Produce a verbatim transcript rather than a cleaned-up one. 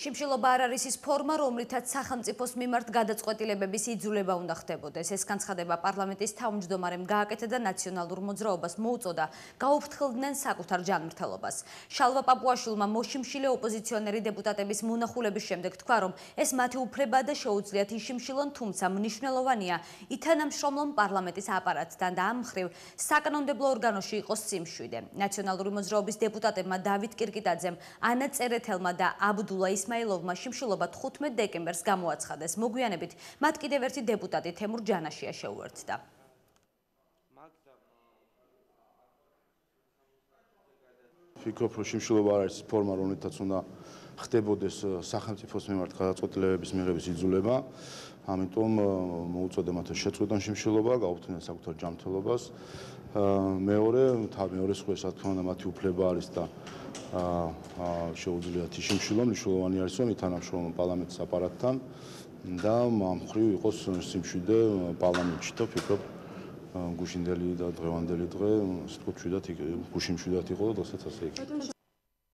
შიმშილობა არ არის ის ფორმა, რომლითაც სახელმწიფოს მიმართ გადაწყვეტილებების იძულება უნდა ხდებოდეს. ეს განცხადება პარლამენტის თავმჯდომარემ გააკეთა და ნაციონალურ მოძრაობას მოუწოდა გაუფრთხილდნენ საკუთარ ჯანმრთელობას. შალვა პაპუაშვილმა მოშიმშილე ოპოზიციონერი დეპუტატების მონახულების შემდეგ თქვა, რომ ეს მათი უფლებაა და შეუძლიათ იშიმშილონ, თუმცა მნიშვნელოვანია ითანამშრომლონ პარლამენტის აპარატთან და ამ მხრივ საკანონმდებლო ორგანოში იყოს სიმშვიდე. ნაციონალური მოძრაობის დეპუტატებმა დავით კირკიტაძემ, ანა წერეთელმა და აბდულა ისმაილოვმა შიმშილობა თხუთმეტ დეკემბერს გამოაცხადეს. მოგვიანებით მათ კიდევ ერთი დეპუტატი თემურ ჯანაშია შეუერთდა. ვფიქრობ, რომ შიმშილობა არ არის ფორმა, რომელთაც უნდა ხდებოდეს სახელმწიფოს მიმართ გადაწყვეტილებების მიღების იძულება. ამიტომ მოუწოდა მათ შეწყვეტონ შიმშილობა, გაუფრთხილდნენ საკუთარ ჯანმრთელობას. მეორე, მეორე სხვას რა თქმა უნდა მათი უფლება არის და შეუძლიათ იშიმშილონ, მნიშვნელოვანი არის რომ ითანამშრომლონ პარლამენტის აპარატთან და ამ მხრივ იყოს სიმშვიდე პარლამენტში და ვფიქრობ გუშინდელი და დღევანდელი დღე ასე ვთქვათ, მშვიდად გუშინ მშვიდად იყო და დღესაც ასე იქნება.